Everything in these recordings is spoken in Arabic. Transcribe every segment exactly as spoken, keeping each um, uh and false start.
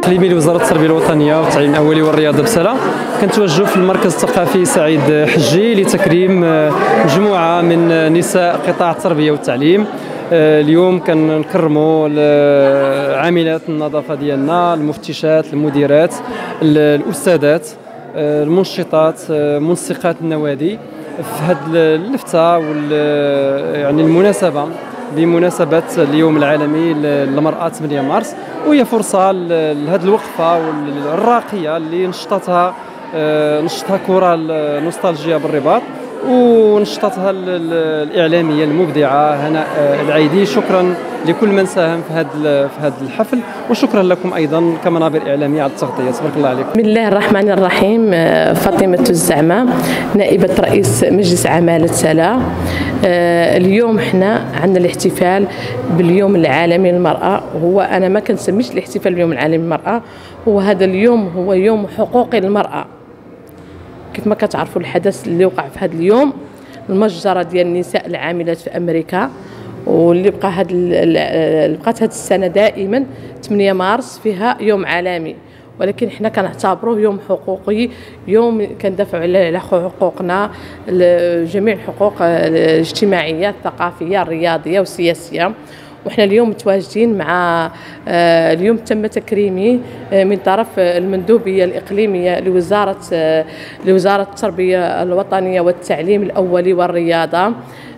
الاقليمي لوزاره التربيه الوطنيه والتعليم الاولي والرياضه بسلا، كنتواجدوا في المركز الثقافي سعيد حجي لتكريم مجموعه من نساء قطاع التربيه والتعليم. اليوم كنكرموا عاملات النظافه ديالنا، المفتشات، المديرات، الاستاذات، المنشطات، منسقات النوادي في هذه اللفته وال يعني المناسبه بمناسبه اليوم العالمي للمراه ثمانية مارس، وهي فرصه لهذه الوقفه الراقيه اللي نشطتها نشطتها كره النوستالجيا بالرباط، ونشطتها الاعلاميه المبدعه هناء العيدي. شكرا لكل من ساهم في هذا في هذا الحفل، وشكرا لكم ايضا كمنابر اعلاميه على التغطيه. تبارك الله عليكم. بسم الله الرحمن الرحيم. فاطمه الزعمه، نائبه رئيس مجلس عماله سلا. اليوم احنا عندنا الاحتفال باليوم العالمي للمراه، وهو انا ما كنسميش الاحتفال باليوم العالمي للمراه، هو هذا اليوم هو يوم حقوق المراه. كيف ما كتعرفوا الحدث اللي وقع في هذا اليوم، المجزره ديال النساء العاملات في امريكا، واللي بقى هاد بقات هذه السنه دائما ثمانية مارس فيها يوم عالمي، ولكن حنا كنعتبروه يوم حقوقي، يوم كندافعوا على حقوقنا، جميع الحقوق الاجتماعيه الثقافيه الرياضيه والسياسيه. وحنا اليوم متواجدين مع اليوم تم تكريمي من طرف المندوبيه الاقليميه لوزاره لوزاره التربيه الوطنيه والتعليم الاولي والرياضه،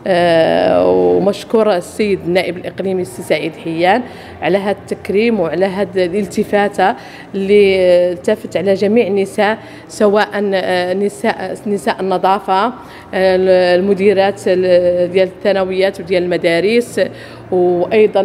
ومشكور السيد النائب الاقليمي السي سعيد حيان على هذا التكريم وعلى هذه الالتفاته اللي التفت على جميع النساء، سواء نساء نساء النظافه، المديرات ديال الثانويات وديال المدارس، وايضا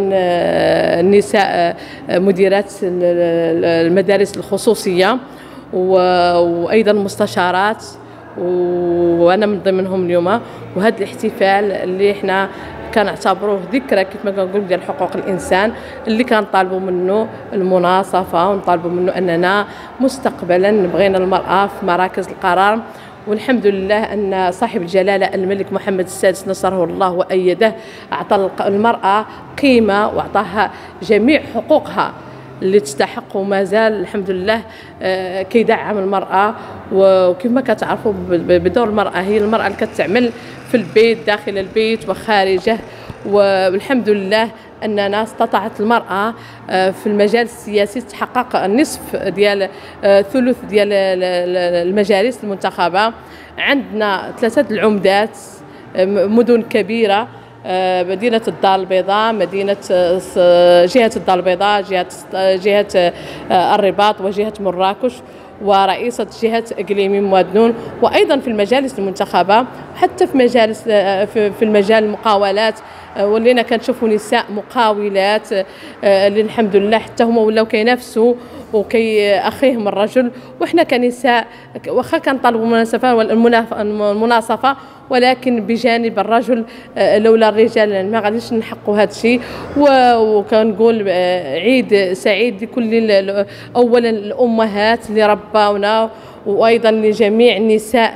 النساء مديرات المدارس الخصوصيه، وايضا مستشارات، وانا من ضمنهم اليوم. وهذا الاحتفال اللي احنا كنعتبروه ذكرى كيف ما كنقول ديال حقوق الانسان، اللي كنطالبوا منه المناصفه، ونطالبوا منه اننا مستقبلا بغينا المراه في مراكز القرار. والحمد لله أن صاحب الجلالة الملك محمد السادس نصره الله وأيده أعطى المرأة قيمة وأعطاها جميع حقوقها اللي تستحق، وما زال الحمد لله كيدعم المرأة. وكيف ما كتعرفوا بدور المرأة، هي المرأة اللي كتعمل في البيت داخل البيت وخارجه، والحمد لله أننا استطاعت المرأة في المجال السياسي تحقق النصف ديال ثلث ديال المجالس المنتخبة. عندنا ثلاثة العمدات، مدن كبيرة، مدينة الدار البيضاء، مدينة جهة الدار البيضاء، جهة جهة الرباط، وجهة مراكش، ورئيسة جهة إقليمي موادنون. وأيضا في المجالس المنتخبة، حتى في مجالس في المجال المقاولات ولينا كنشوفوا نساء مقاولات اللي الحمد لله حتى هما ولاو كينافسوا وكي اخيهم الرجل. وحنا كنساء واخا كنطالبوا المناصفه والمناصفه، ولكن بجانب الرجل لولا الرجال ما غاديش نحققوا هذا الشيء. وكنقول عيد سعيد لكل اولا الامهات اللي رباونا، وايضا لجميع نساء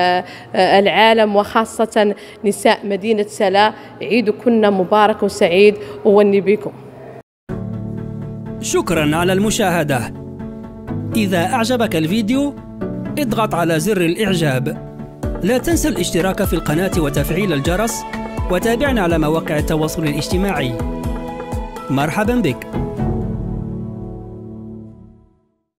العالم وخاصه نساء مدينه سلا. عيدكن مبارك وسعيد، ووني بكم. شكرا على المشاهده. اذا اعجبك الفيديو اضغط على زر الاعجاب. لا تنسى الاشتراك في القناه وتفعيل الجرس، وتابعنا على مواقع التواصل الاجتماعي. مرحبا بك.